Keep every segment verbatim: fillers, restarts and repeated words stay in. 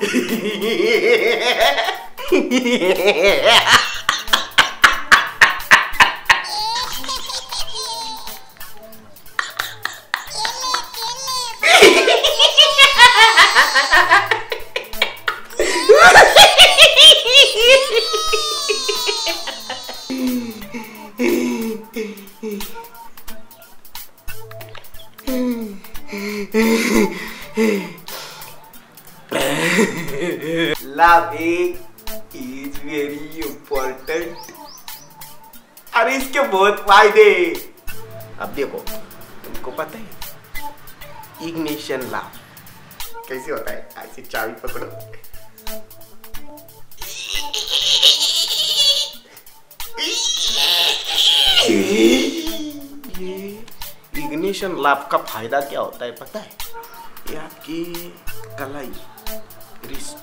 Laughing is very important। अरे इसके बहुत फायदे। अब देखो, तुमको पता है इग्निशन लाभ कैसे होता है? ऐसे चाबी पकड़ो, ये इग्निशन लाभ का फायदा क्या होता है पता है? ये आपकी कलाई, रिस्ट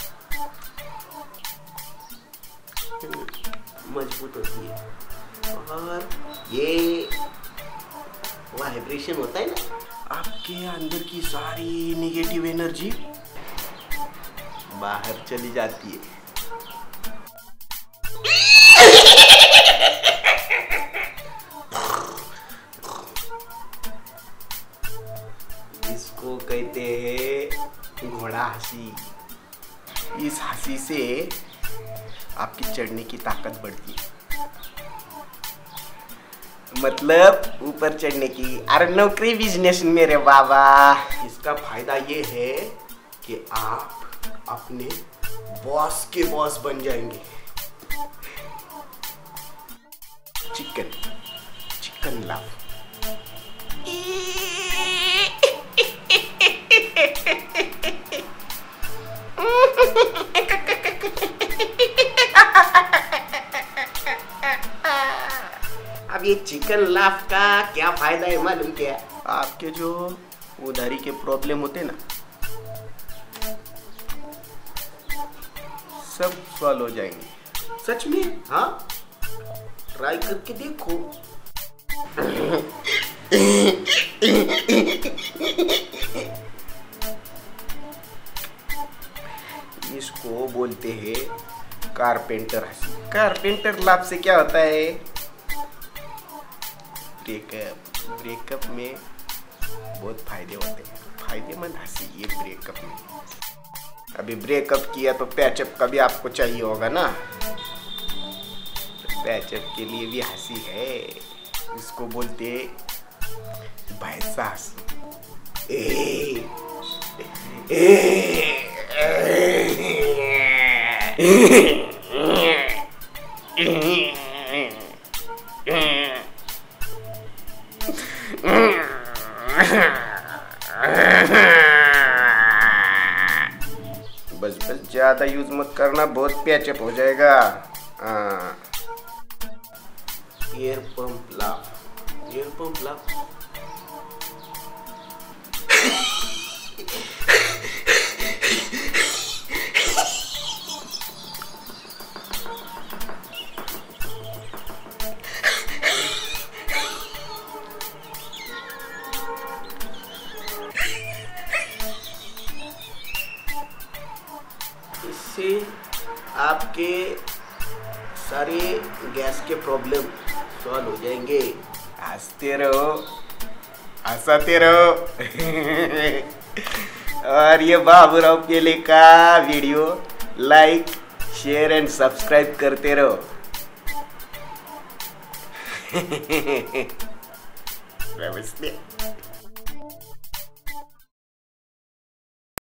मजबूत होती है और ये वाइब्रेशन होता है ना, आपके अंदर की सारी नेगेटिव एनर्जी बाहर चली जाती है। इसको कहते हैं घोड़ा हंसी। इस हंसी से आपकी चढ़ने की ताकत बढ़ती है, मतलब ऊपर चढ़ने की। अरे नौकरी बिजनेस मेरे बाबा। इसका फायदा ये है कि आप अपने बॉस के बॉस बन जाएंगे। चिकन चिकन लाभ। अब ये चिकन लाभ का क्या फायदा है मालूम क्या? आपके जो उधारी के प्रॉब्लम होते ना, सब सॉल्व हो जाएंगे। सच में? हाँ, ट्राई करके देखो। इसको बोलते हैं कारपेंटर हंसी। कारपेंटर लाभ से क्या होता है? ब्रेकअप। ब्रेकअप में बहुत फायदे होते हैं, फायदेमंद हंसी ये ब्रेकअप में। अभी ब्रेकअप किया तो पैचअप का भी आपको चाहिए होगा ना, तो पैचअप के लिए भी हंसी है। इसको बोलते भैंसा हंसी। ए, ए, ए, बस बस ज्यादा यूज मत करना, बहुत पैचअप हो जाएगा। एयर पंप लाभ। एयर पंप लाभ इससे आपके सारे गैस के प्रॉब्लम सॉल्व हो जाएंगे। हंसते रहो, हंसाते रहो। और ये बाबूराव पेले का video like, share and subscribe करते रहो। नमस्ते।